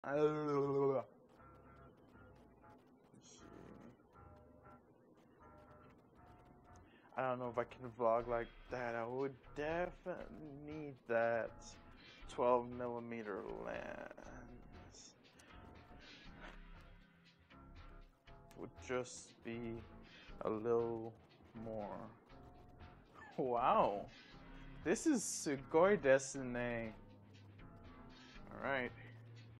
Let's see. I don't know if I can vlog like that. I would definitely need that 12mm lens. Would just be a little more. Wow, this is Sugoi Desune. All right.